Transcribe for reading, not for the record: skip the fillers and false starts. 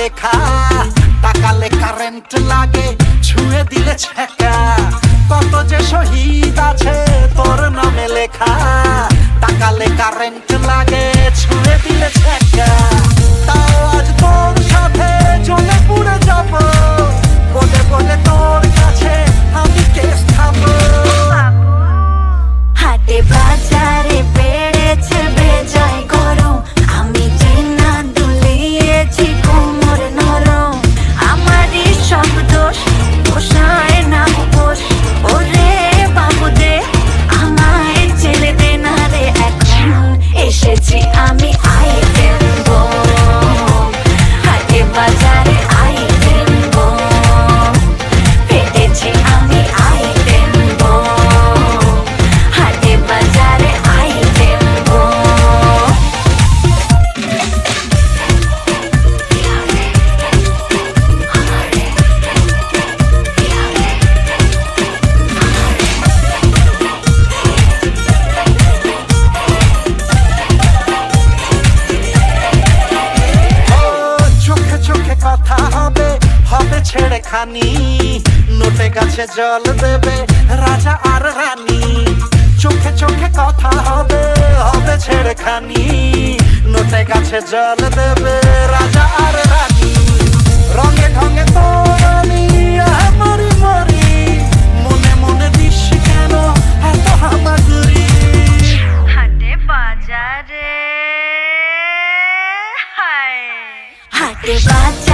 লেখা তাকালে কারেন্ট লাগে ছুঁয়ে দিলে ছ্যাঁকা কত যে শহীদ আছে তোর নামে লেখা তাকালে কারেন্ট লাগে ছুঁয়ে দিলে ছ্যাঁকা তাও আজ তোর সাথে জ্বলে পুড়ে যাব বলে বলে তোর কাছে আমি কেস খাবো হাটে বাজারে বেড়েছে বেজায় গরম আমি যে না দুলিয়েছি কোমর নরম আমারই সব দোষ পোষায় না উপোস ওরে বাবু দে আমায় ছেড়ে দে না রে এখন এসেছি আমি আইটেম বম হাটে বাজারে আইটেম বম ফেটেছি আমি আইটেম বম হাটে বাজারে আইটেম বম চোখে চোখে কথা হবে হবে ছেড়ে খানি নোটে গাছে জল দেবে রাজা আর রানী চোখে চোখে কথা হবে হবে ছেড়ে খানি নোটে গাছে জল দেবে রাজা আর রানী রঙে ঢঙে তোর আমি মরি মরি মনে মনে দিস কেন এত হামাগুড়ি হাটে বাজারে হায় হাটে বাজারে